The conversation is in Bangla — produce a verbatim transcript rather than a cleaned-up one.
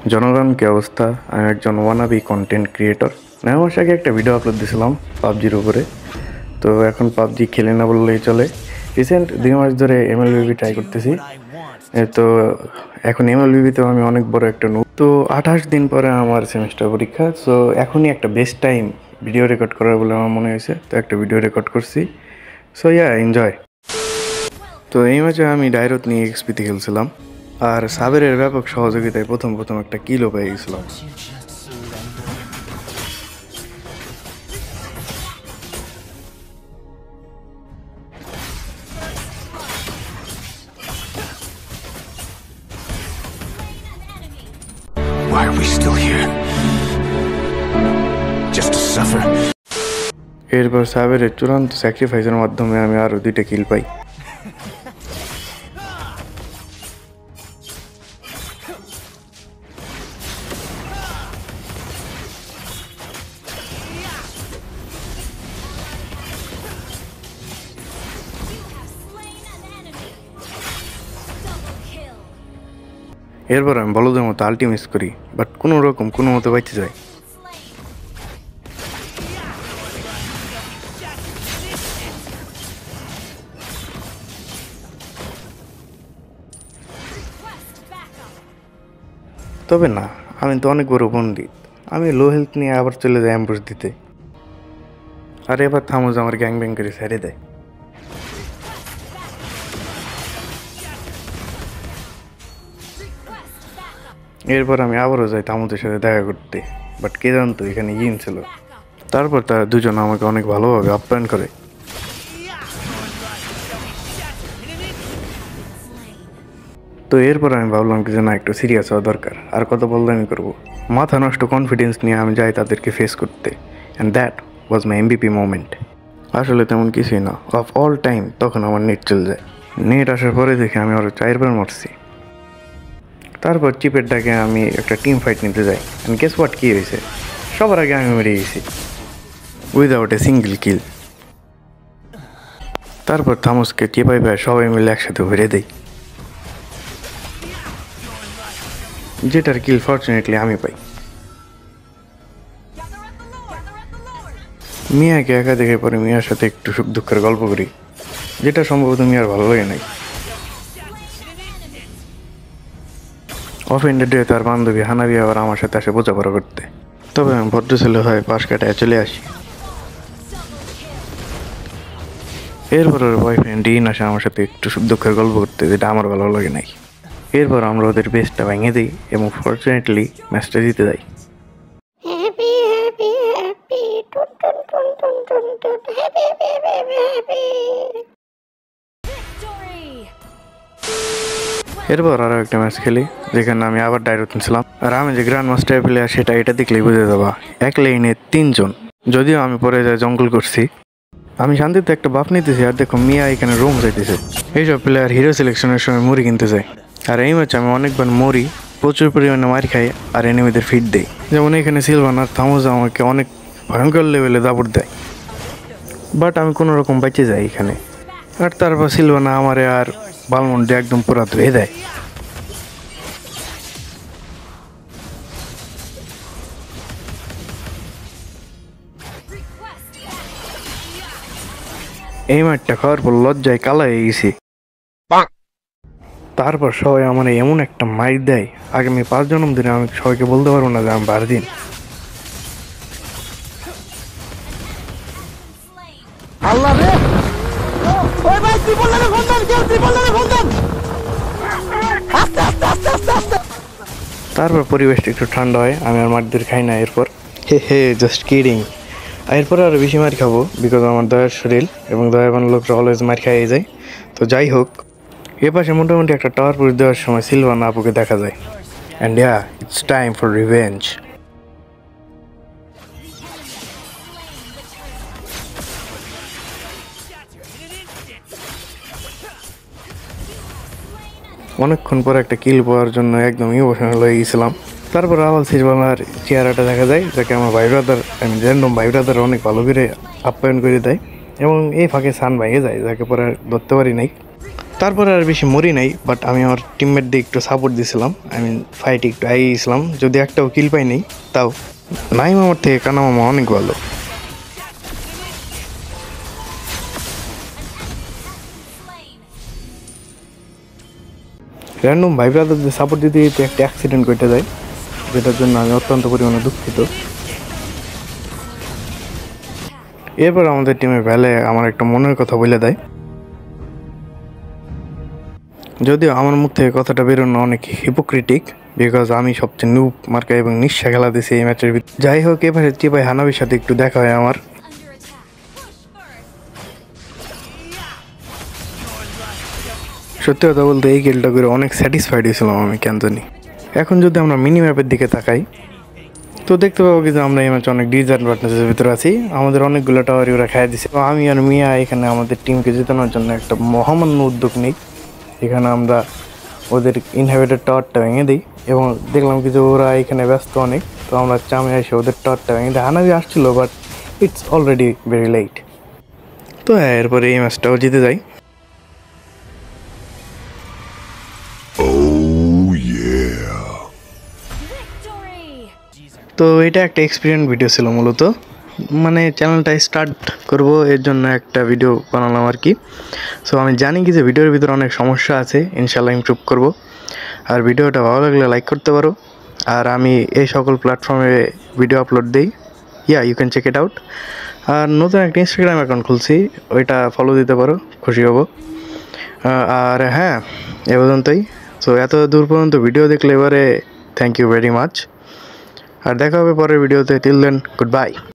জনগণ কি অবস্থা? আমি একজন ওয়ানাবি কন্টেন্ট ক্রিয়েটর। নয় মাস আগে একটা ভিডিও আপলোড দিয়েছিলাম পাবজির উপরে। তো এখন পাবজি খেলে না বললেই চলে। রিসেন্ট দুই মাস ধরে এমএলবিবি ট্রাই করতেছি। তো এখন এমএলবিবিতেও আমি অনেক বড় একটা নুব। তো আঠাশ দিন পরে আমার সেমিস্টার পরীক্ষা। সো এখনই একটা বেস্ট টাইম ভিডিও রেকর্ড করার বলে আমার মনে হয়েছে। তো একটা ভিডিও রেকর্ড করছি। So yeah enjoy. তো এই ম্যাচে আমি ডাইরত নিয়ে এক্সপিতে খেলছিলাম, আর সাবেরের ব্যাপক সহযোগিতায় প্রথম প্রথম একটা কিলও পেয়ে গেছিলাম। Why are we still here? Just to suffer? এরপর সাবেরের চূড়ান্ত স্যাক্রিফাইসের মাধ্যমে আমি আরও দুইটা কিল পাই। এরপর আমি বলদের মতো আল্টি মিস করি, বাট কোনো রকম কোনো মতো বেঁচে যায়। তবে না, আমি তো অনেক বড় পণ্ডিত। আমি লো হেলথ নিয়ে আবার চলে যাই অ্যাম্বুশ দিতে, আর এবার থামোজ আমার গ্যাং ব্যাং করে ছেড়ে দেয়। এরপর আমি আবারও যাই তামুদের সাথে দেখা করতে, বাট কে জানতো এখানে ইন ছিল। তারপর তারা দুজন আমাকে অনেক ভালোভাবে আপ্যায়ন করে। তো এরপর আমি ভাবলাম কি যে না, একটু সিরিয়াস হওয়া দরকার, আর কত বলদামি করবো। মাথা নষ্ট কনফিডেন্স নিয়ে আমি যাই তাদেরকে ফেস করতে, and that was my MVP moment. আসলে তেমন কিছুই না, অফ অল টাইম তখন আমার নেট চলে যায়। নেট আসার পরে দেখে আমি আরও চারবার মরছি। তারপর চিপের ডাকে আমি একটা টিম ফাইট নিতে যাই, অ্যান্ড গেস হোয়াট কী হয়েছে, সবার আগে আমি মেরে গেছি উইদাউট এ সিঙ্গেল কিল। তারপর থামসকে চিপাই পায় সবাই মিলে একসাথে ভরে দেই, যেটার কিল ফর্চুনেটলি আমি পাই। মিয়াকে একা দেখে পরে মিয়ার সাথে একটু সুখ দুঃখের গল্প করি, যেটা সম্ভবত মিয়ার ভালো লাগে নাই। অফেন্ডেড হয়ে তার বান্ধবী হানাবি আবার আমার সাথে আসে বোঝাপড়া করতে। তবে আমি ভদ্র ছেলে হয় পাশ কাটায় চলে আসি। এরপর ওর বয়ফ্রেন্ড ডিন আসে আমার সাথে একটু সুখ দুঃখের গল্প করতে, যেটা আমার ভালো লাগে নাই। এরপর আমরা ওদের বেসটা ভেঙে দিই এবং ফর্চুনেটলি ম্যাচটা জিতে যাই। এরপর আরও একটা ম্যাচ খেলি, যেখানে আমি আবার ডাইরেক্ট ছিলাম। আর আমি যে গ্র্যান্ড মাস্টার প্লেয়ার সেটা এটা দেখলেই বুঝে যাবা। এক লাইনে তিনজন, যদিও আমি পরে যায় জঙ্গল করছি। আমি শান্তিতে একটা বাপ নিতেছি, আর দেখো মিয়া এখানে রুম যাইতেছে। এইসব প্লেয়ার হিরো সিলেকশনের সময় মুড়ি কিনতে যায়। আর এই ম্যাচে আমি অনেকবার মরি, প্রচুর পরিমাণে মার খাই, আর এনিমিদের ফিট দেই। যেমন এখানে সিলভান আর থামোজা আমাকে অনেক ভয়ঙ্কর লেভেলে দাপট দেয়, বাট আমি কোনো রকম বেঁচে যাই এখানে। আর তারপর সিলভানা আমারে আর বালমন্ডে একদম পুরা ধুয়ে দেয়। এই মাঠটা খাওয়ার পর লজ্জায় কালা হয়ে গেছি। তারপর সবাই আমার এমন একটা মাইর দেয়, আগামী পাঁচ জন্ম দিনে আমি সবাইকে বলতে পারবো না যে আমি বারদিন। তারপর পরিবেশটা একটু ঠান্ডা হয়, আমি আর মারদের খাই না। এরপর হে হে জাস্ট কিডিং। এরপরে আরও বেশি মার খাবো, বিকজ আমার দয়ার শরীর এবং দয়াবান লোকরা অলওয়েজ মার খাইয়ে যায়। তো যাই হোক, এ পাশে মোটামুটি একটা টাওয়ার পুশ দেওয়ার সময় সিলভানা আপুকে দেখা যায়, and yeah it's time for revenge. অনেকক্ষণ পর একটা কিল পাওয়ার জন্য একদম ইমোশনাল হয়ে গেছিলাম। তারপর আবার সিলভানার চেহারাটা দেখা যায়, যাকে আমার ভাই ব্রাদার আমি র্যান্ডম ভাই ব্রাদার অনেক ভালো করে আপ্যায়ন করে দেয়, এবং এই ফাঁকে সান ভেঙে যায়, যাকে পরে ধরতে পারি নাই। তারপরে আর বেশি মরি নাই, বাট আমি আমার টিমমেট দিয়ে একটু সাপোর্ট দিয়েছিলাম। আই মিন ফাইটে একটু আগে গেছিলাম, যদি একটাও কিল পাই নাই তাও। নাইম আমার থেকে কানা মামা অনেক ভালো। র্যান্ডম ভাই ব্রাদারদের সাপোর্ট দিতে দিতে একটা অ্যাক্সিডেন্ট ঘটে যায়, যেটার জন্য আমি অত্যন্ত পরিমাণে দুঃখিত। এরপর আমাদের টিমে ভ্যালে আমার একটা মনের কথা বলে দেয়, যদিও আমার মুখ থেকে কথাটা বেরোনো অনেক হিপোক্রিটিক, বিকজ আমি সবচেয়ে নুব মার্কা এবং নিঃশ্বা খেলা দিয়েছি এই ম্যাচের ভিতরে। যাই হোক, এবারে চিপাই হানাবির সাথে একটু দেখা হয় আমার। সত্যি কথা বলতে এই গেলটা করে অনেক স্যাটিসফাইড হয়েছিলাম আমি, কেন জানি। এখন যদি আমরা মিনি ম্যাপের দিকে তাকাই তো দেখতে পাবো কি যে আমরা এই ম্যাচে অনেক ডিসঅ্যাডভান্টেজের ভিতরে আছি। আমাদের অনেকগুলো টাওয়ারই ওরা খেয়ে দিছে। তো আমি আর মিয়া এখানে আমাদের টিমকে জেতানোর জন্য একটা মহামান্য উদ্যোগ নিই। এখানে আমরা ওদের ইনহেবিটেড টাওয়ারটা ভেঙে দিই এবং দেখলাম কি যে ওরা এখানে ব্যস্ত অনেক, তো আমরা চামে এসে ওদের টাওয়ারটা ভেঙে দিই। হানাবি আসছিল, but it's already very late. তো হ্যাঁ, এরপরে এই ম্যাচটাও জিতে যাই। তো এটা একটা এক্সপিরিয়েন্স ভিডিও ছিল মূলত, মানে চ্যানেলটা স্টার্ট করব এর জন্য একটা ভিডিও বানালাম আর কি। সো আমি জানি কি যে ভিডিওর ভিতরে অনেক সমস্যা আছে, ইনশাল্লাহ ইমপ্রুভ করব। আর ভিডিওটা ভালো লাগলে লাইক করতে পারো। আর আমি এই সকল প্ল্যাটফর্মে ভিডিও আপলোড দিই, yeah you can check it out. আর নতুন একটা ইনস্টাগ্রাম অ্যাকাউন্ট খুলছি, ওইটা ফলো দিতে পারো, খুশি হব। আর হ্যাঁ, এ পর্যন্তই। সো এত দূর পর্যন্ত ভিডিও দেখলে এবারে থ্যাংক ইউ ভেরি মাচ। আর দেখা হবে পরের ভিডিওতে। Till then, good bye.